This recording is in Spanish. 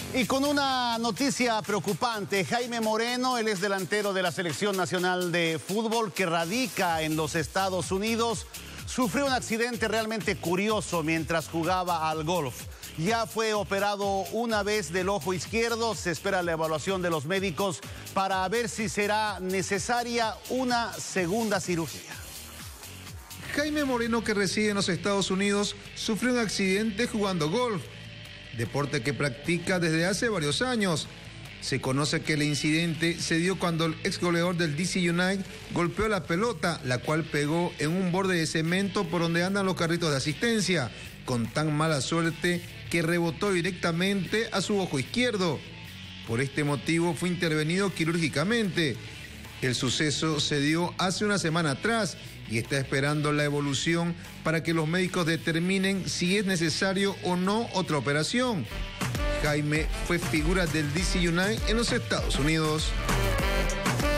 Y con una noticia preocupante, Jaime Moreno, él es delantero de la Selección Nacional de Fútbol que radica en los Estados Unidos, sufrió un accidente realmente curioso mientras jugaba al golf. Ya fue operado una vez del ojo izquierdo, se espera la evaluación de los médicos para ver si será necesaria una segunda cirugía. Jaime Moreno, que reside en los Estados Unidos, sufrió un accidente jugando golf, deporte que practica desde hace varios años. Se conoce que el incidente se dio cuando el ex goleador del DC United golpeó la pelota, la cual pegó en un borde de cemento por donde andan los carritos de asistencia, con tan mala suerte que rebotó directamente a su ojo izquierdo. Por este motivo fue intervenido quirúrgicamente. El suceso se dio hace una semana atrás y está esperando la evolución para que los médicos determinen si es necesario o no otra operación. Jaime fue figura del DC United en los Estados Unidos.